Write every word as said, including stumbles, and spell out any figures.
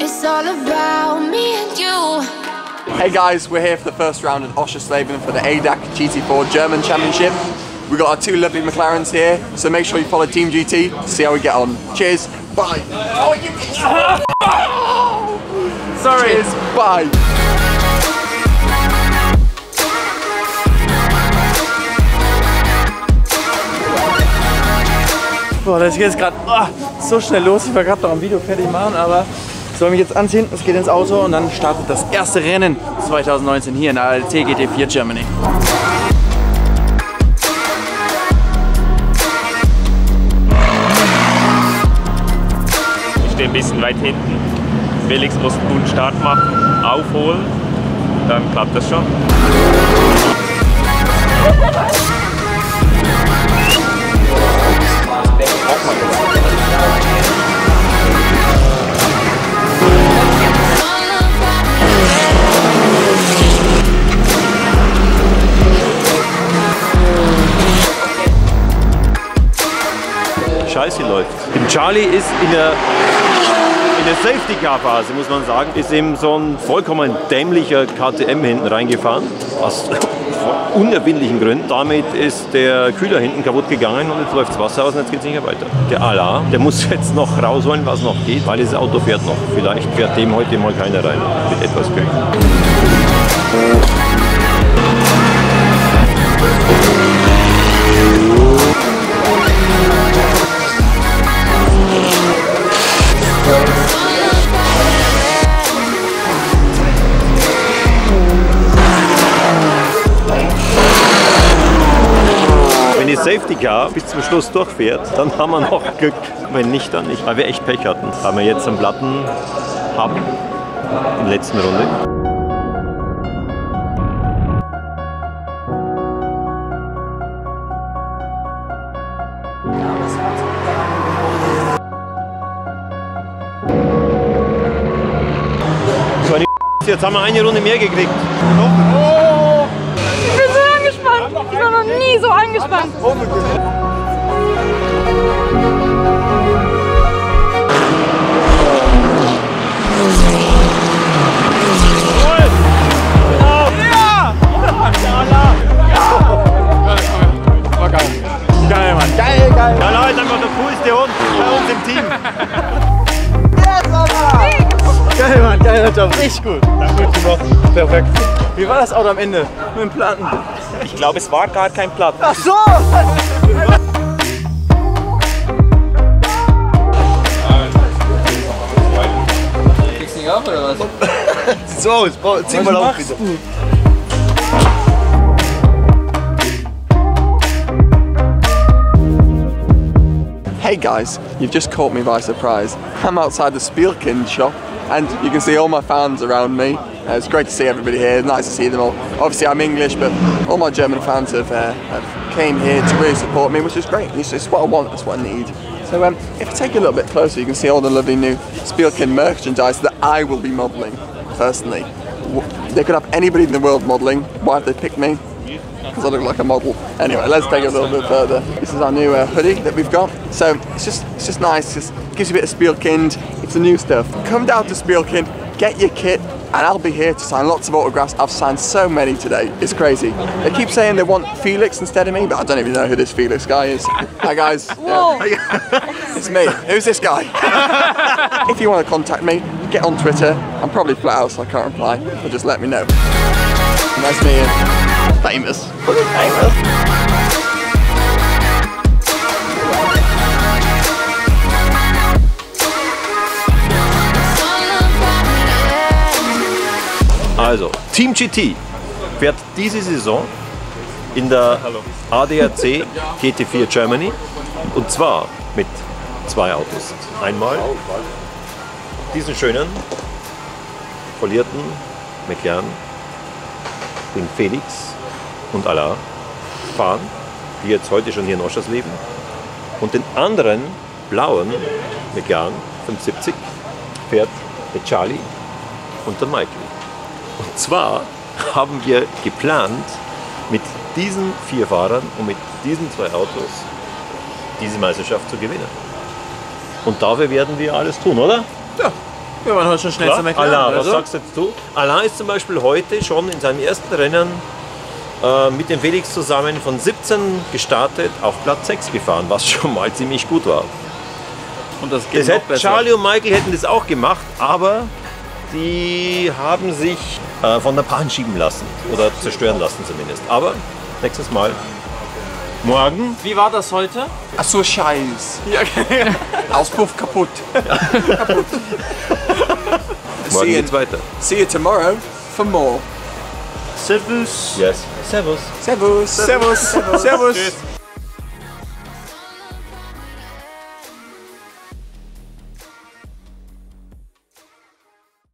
It's all about me and you. Hey guys, we're here for the first round at Oschersleben for the A D A C G T four German Championship. We've got our two lovely McLarens here, so make sure you follow Team G T to see how we get on. Cheers, bye. Oh, you... Sorry. Cheers, bye. Boah, das geht jetzt gerade oh, so schnell los. Ich war gerade noch am Video fertig machen, aber ich soll mich jetzt anziehen, es geht ins Auto und dann startet das erste Rennen zwanzig neunzehn hier in der A L T G T vier Germany. Ich stehe ein bisschen weit hinten. Felix muss einen guten Start machen, aufholen, dann klappt das schon. Scheiße läuft. Im Charlie ist in der, in der Safety-Car-Phase, muss man sagen, ist eben so ein vollkommen dämlicher K T M hinten reingefahren. Aus unerfindlichen Gründen. Damit ist der Kühler hinten kaputt gegangen und jetzt läuft das Wasser aus und jetzt geht es nicht mehr weiter. Der Ala, der muss jetzt noch rausholen, was noch geht, weil das Auto fährt noch. Vielleicht fährt dem heute mal keiner rein, mit etwas Glück. Wenn die Safety Car bis zum Schluss durchfährt, dann haben wir noch Glück. Wenn nicht, dann nicht. Weil wir echt Pech hatten. Weil wir jetzt einen Platten haben in der letzten Runde. Jetzt haben wir eine Runde mehr gekriegt. Oh. Ich bin so angespannt. Ich war noch nie so angespannt. War geil. Geil, Mann. Geil, geil. Ja, Leute, einfach der coolste Hund bei uns im Team. Geil, Mann, geiler Job, richtig gut. Danke, gut gemacht. Perfekt. Wie war das Auto am Ende mit dem Platten? Ich glaube, es war gar kein Platten. Ach so! Kriegst du nicht auf oder was? Sieht so aus, zieh mal auf bitte. Hey guys, you've just caught me by surprise. I'm outside the Spielkind shop and you can see all my fans around me. Uh, it's great to see everybody here, it's nice to see them all. Obviously I'm English, but all my German fans have, uh, have came here to really support me, which is great. It's, it's what I want, that's what I need. So um, if you take a little bit closer, you can see all the lovely new Spielkind merchandise that I will be modelling, personally. They could have anybody in the world modelling. Why have they picked me? Because I look like a model. Anyway, let's take it a little bit further. This is our new uh, hoodie that we've got. So it's just it's just nice, just gives you a bit of Spielkind. It's the new stuff. Come down to Spielkind, get your kit, and I'll be here to sign lots of autographs. I've signed so many today, it's crazy. They keep saying they want Felix instead of me, but I don't even know who this Felix guy is. Hi guys. Whoa. Yeah. It's me. Who's this guy? If you want to contact me, get on Twitter. I'm probably flat out, so I can't reply, but just let me know. Nice meeting you. Famous. Famous. Also, Team G T fährt diese Saison in der A D A C G T vier Germany und zwar mit zwei Autos. Einmal diesen schönen, folierten McLaren, den Felix und Alain fahren, die jetzt heute schon hier in Oschersleben. Und den anderen blauen McLaren fünfhundertsiebzig fährt der Charlie und der Michael. Und zwar haben wir geplant, mit diesen vier Fahrern und mit diesen zwei Autos diese Meisterschaft zu gewinnen. Und dafür werden wir alles tun, oder? Ja, Wir waren heute schon schnell Klar. zum McLaren. Alain, was also. sagst jetzt du? Alain ist zum Beispiel heute schon in seinem ersten Rennen äh, mit dem Felix zusammen von siebzehn gestartet auf Platz sechs gefahren, was schon mal ziemlich gut war. Und das geht Das noch hätte, besser. Charlie und Michael hätten das auch gemacht, aber die haben sich äh, von der Bahn schieben lassen oder zerstören lassen zumindest. Aber nächstes Mal. Morgen. Wie war das heute? Ach so, Scheiß. Auspuff kaputt. kaputt. Morgen See you, geht's weiter. see you tomorrow for more. Servus. Yes. Servus. Servus. Servus. Servus.